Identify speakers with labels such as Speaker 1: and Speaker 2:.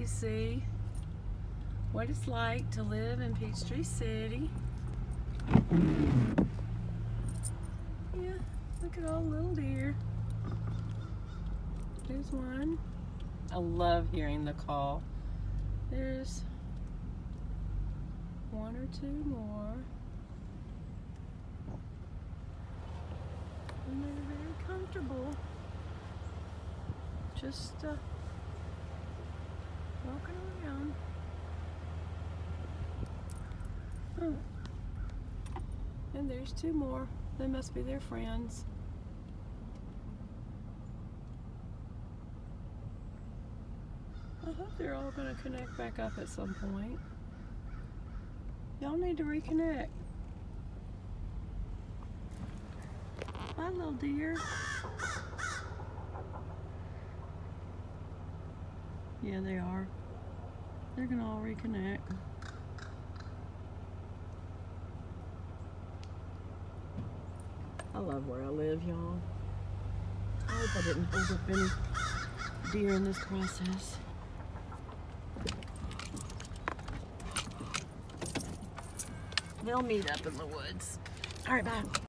Speaker 1: you see what it's like to live in Peachtree City. Yeah, look at all the little deer. There's one. I love hearing the call. There's one or two more. And they're very comfortable. Just walking around. Oh. And there's two more. They must be their friends. I hope they're all going to connect back up at some point. Y'all need to reconnect. Bye, little deer. Yeah, they are. They're going to all reconnect. I love where I live, y'all. I hope I didn't hold up any deer in this process. They'll meet up in the woods. All right, bye.